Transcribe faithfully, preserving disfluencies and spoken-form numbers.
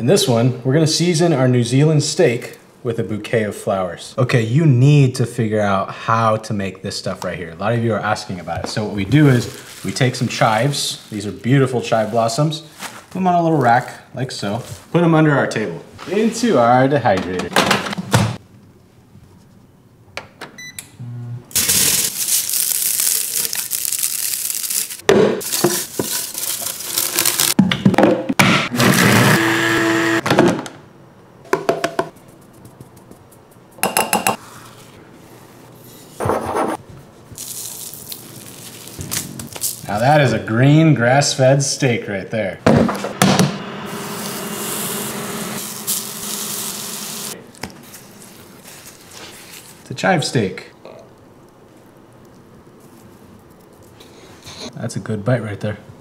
In this one, we're gonna season our New Zealand steak with a bouquet of flowers. Okay, you need to figure out how to make this stuff right here. A lot of you are asking about it. So what we do is we take some chives. These are beautiful chive blossoms. Put them on a little rack, like so. Put them under our table. Into our dehydrator. Now that is a green grass-fed steak right there. It's a chive steak. That's a good bite right there.